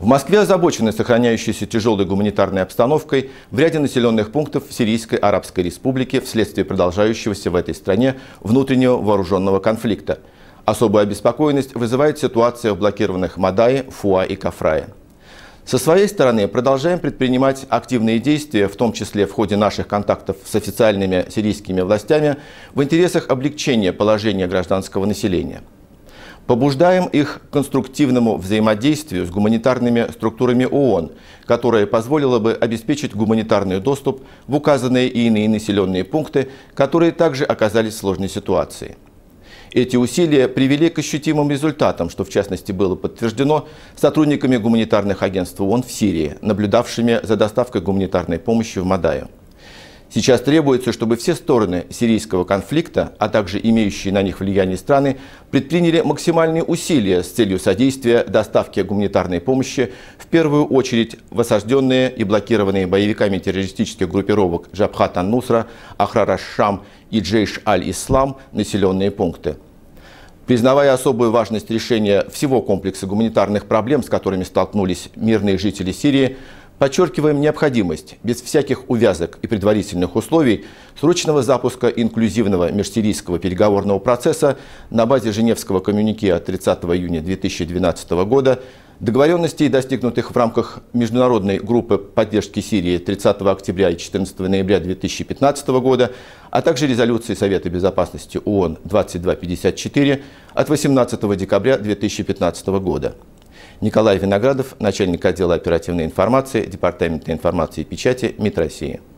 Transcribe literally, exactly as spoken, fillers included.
В Москве озабочены сохраняющейся тяжелой гуманитарной обстановкой в ряде населенных пунктов Сирийской Арабской Республики вследствие продолжающегося в этой стране внутреннего вооруженного конфликта. Особую обеспокоенность вызывает ситуация в блокированных Мадае, Фуа и Кафрае. Со своей стороны продолжаем предпринимать активные действия, в том числе в ходе наших контактов с официальными сирийскими властями, в интересах облегчения положения гражданского населения. Побуждаем их к конструктивному взаимодействию с гуманитарными структурами ООН, которое позволило бы обеспечить гуманитарный доступ в указанные и иные населенные пункты, которые также оказались в сложной ситуации. Эти усилия привели к ощутимым результатам, что в частности было подтверждено сотрудниками гуманитарных агентств ООН в Сирии, наблюдавшими за доставкой гуманитарной помощи в Мадаю. Сейчас требуется, чтобы все стороны сирийского конфликта, а также имеющие на них влияние страны, предприняли максимальные усилия с целью содействия доставке гуманитарной помощи, в первую очередь в осажденные и блокированные боевиками террористических группировок Джабхат ан-Нусра, Ахрар аш-Шам и Джейш аль-Ислам населенные пункты. Признавая особую важность решения всего комплекса гуманитарных проблем, с которыми столкнулись мирные жители Сирии, подчеркиваем необходимость без всяких увязок и предварительных условий срочного запуска инклюзивного межсирийского переговорного процесса на базе Женевского коммюнике от тридцатого июня две тысячи двенадцатого года, договоренностей, достигнутых в рамках международной группы поддержки Сирии тридцатого октября и четырнадцатого ноября две тысячи пятнадцатого года, а также резолюции Совета безопасности ООН двадцать два пятьдесят четыре от восемнадцатого декабря две тысячи пятнадцатого года. Николай Виноградов, начальник отдела оперативной информации, Департамента информации и печати МИД России.